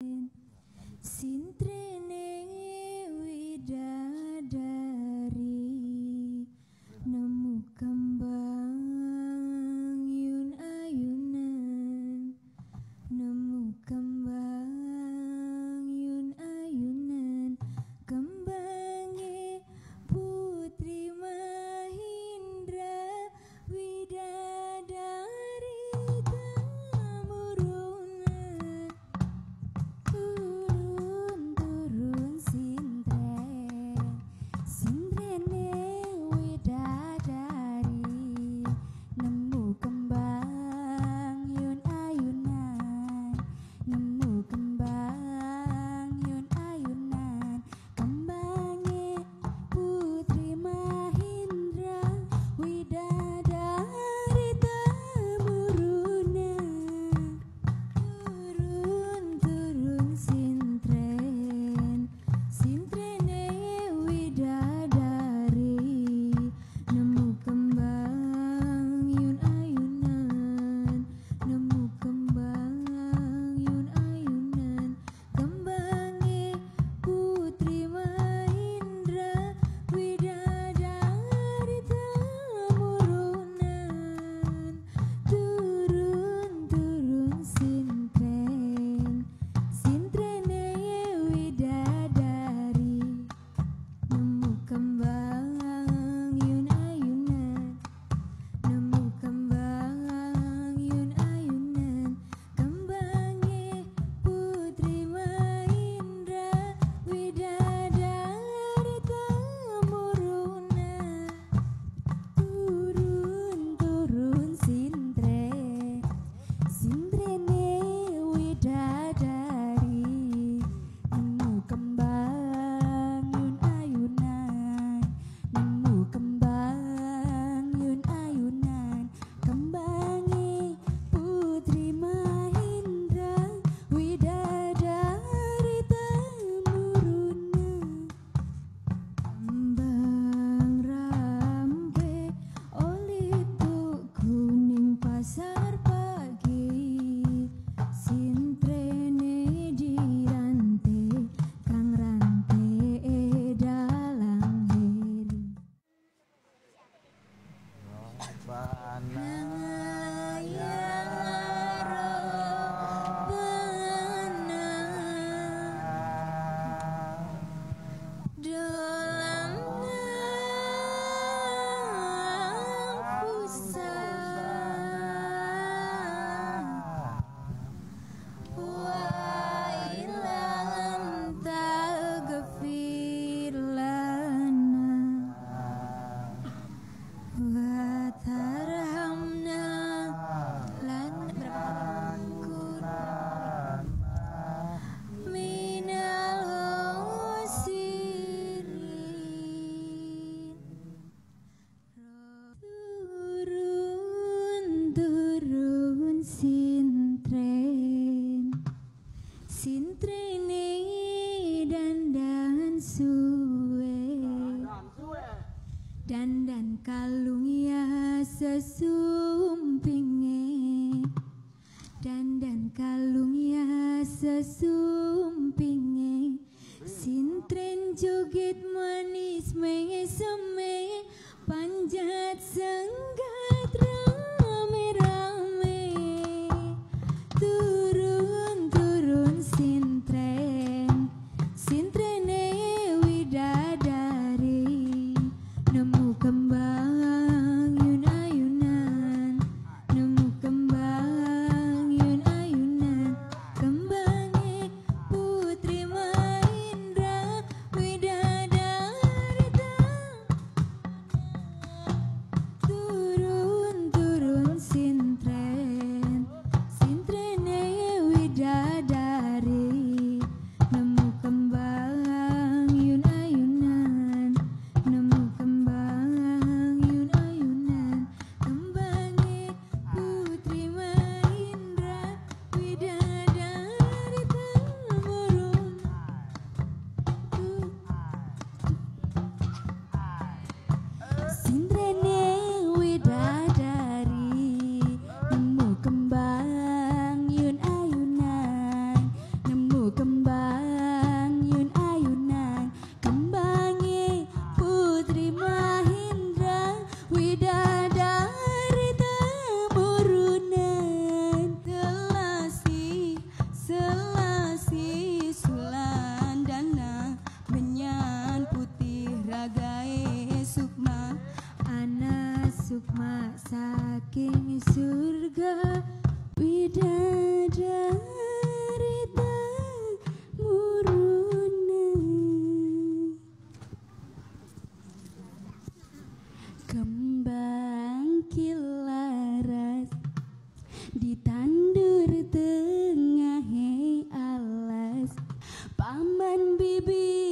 Sintrene widadari nemu kembang yun ayunan, nemu kembang yun ayunan, kembange putri Mahindra widadari tamurunan, turun sintren, sintrene widadari nemu kembang yun ayunan, nemu kembang yun ayunan, kembange putri Mahindra widadari tamurunan, turun sintren, sintrene widadari nemu kembang yun ayunan, nemu kembang yun ayunan, kembange putri Mahindra widadari tamurunan, turun sintren, sintrene widadari nemu kembang yun ayunan, nemu kembang yun ayunan, kembange putri Mahindra widadari tamurunan, turun sintren, sintrene widadari nemu kembang yun ayunan, nemu kembang yun ayunan, kembange putri Mahindra widadari tamurunan, kembang rampe olitu kuning pasar pagi, sintrene dirante kang rante dalang heri. Turun sintren, sintrene dandan suwe, dandan kalung ya sesumpinge, dandan kalung ya sesumpinge, sintren joget manis meseme, panjat senggat rame-rame, turun sintren, sintrene widadari nemu kembang yun ayunan, nemu kembang yun ayunan, kembange putri Mahindra widadari tamurunan, bibir